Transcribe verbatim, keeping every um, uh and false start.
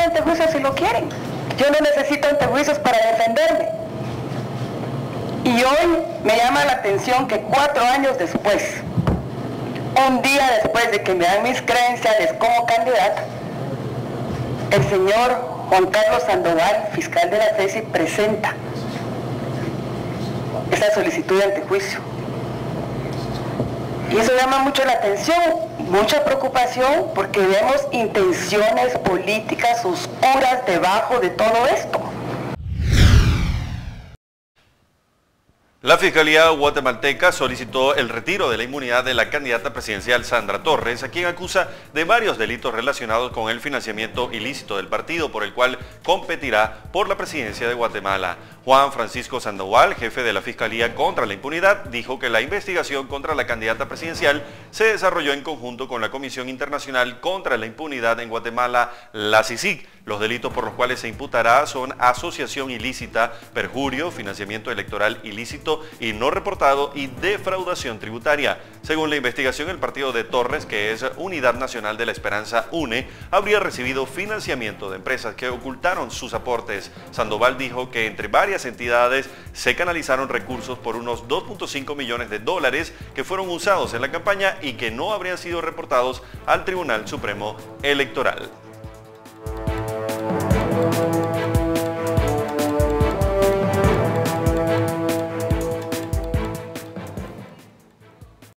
antejuicios si lo quieren. Yo no necesito antejuicios para defenderme. Y hoy me llama la atención que cuatro años después, un día después de que me dan mis credenciales como candidata, el señor Juan Carlos Sandoval, fiscal de la FESI, presenta esa solicitud de antejuicio. Y eso llama mucho la atención, mucha preocupación, porque vemos intenciones políticas oscuras debajo de todo esto. La Fiscalía guatemalteca solicitó el retiro de la inmunidad de la candidata presidencial Sandra Torres, a quien acusa de varios delitos relacionados con el financiamiento ilícito del partido por el cual competirá por la presidencia de Guatemala. Juan Francisco Sandoval, jefe de la Fiscalía contra la Impunidad, dijo que la investigación contra la candidata presidencial se desarrolló en conjunto con la Comisión Internacional contra la Impunidad en Guatemala, la C I C I C. Los delitos por los cuales se imputará son asociación ilícita, perjurio, financiamiento electoral ilícito y no reportado y defraudación tributaria. Según la investigación, el partido de Torres, que es Unidad Nacional de la Esperanza UNE, habría recibido financiamiento de empresas que ocultaron sus aportes. Sandoval dijo que entre varias entidades se canalizaron recursos por unos dos punto cinco millones de dólares que fueron usados en la campaña y que no habrían sido reportados al Tribunal Supremo Electoral.